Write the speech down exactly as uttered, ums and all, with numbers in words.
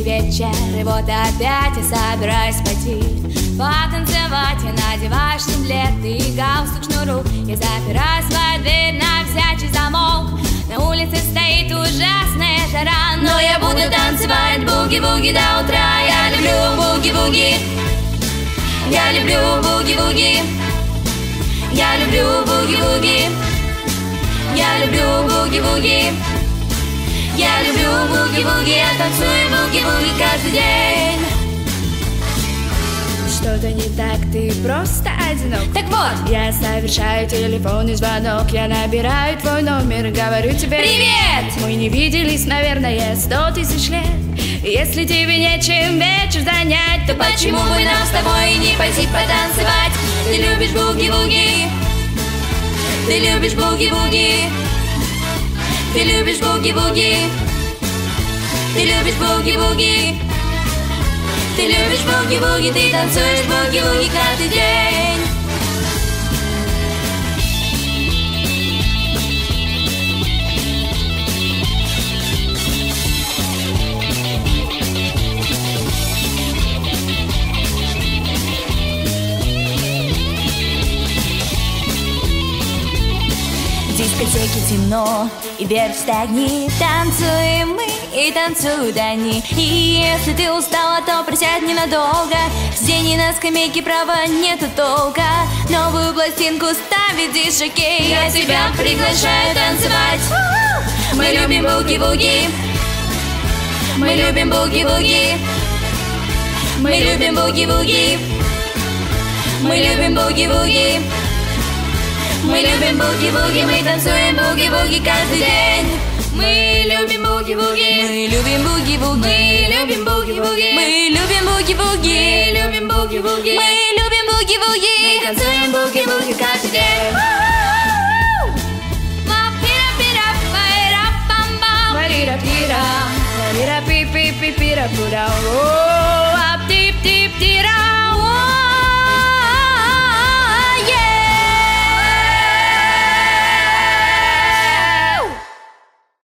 вечер, и вот опять я собираюсь пойти потанцевать. Я надеваю штиблет и галстук шнуру. Я запираю свою дверь на всякий замок. На улице стоит ужасная жара, но я буду танцевать буги-буги до утра. Я люблю буги-буги, я люблю буги-буги, я люблю буги-буги, я люблю буги-буги, я люблю буги-буги, я танцую буги-буги каждый день. Что-то не так, ты просто одинок. Так вот, я совершаю телефонный звонок. Я набираю твой номер, говорю тебе: привет! Мы не виделись, наверное, сто тысяч лет. Если тебе нечем вечер занять, то почему бы нам с тобой не пойти потанцевать? Ты любишь буги-буги, ты любишь буги-буги, ты любишь буги-буги, ты любишь буги-буги, ты любишь буги-буги, ты танцуешь буги-буги каждый день. В дискотеке темно, и вверх стогни. Танцуем мы, и танцуют они. И если ты устала, то присядь ненадолго. Сиденье на скамейке, права нету толка. Новую пластинку ставит диш-жокей. Я тебя приглашаю танцевать. Мы любим буги-буги, мы любим буги-буги, мы любим буги-буги, мы любим буги-буги, мы любим буги-буги, мы танцуем буги-буги каждый день. Мы любим буги-буги, Мы любим буги-буги, мы любим буги-буги, мы любим буги-буги, мы любим буги-буги, мы любим буги-буги, мы танцуем буги-буги каждый день. Пира-пира, пира-пира-пира-пира-пира-пира.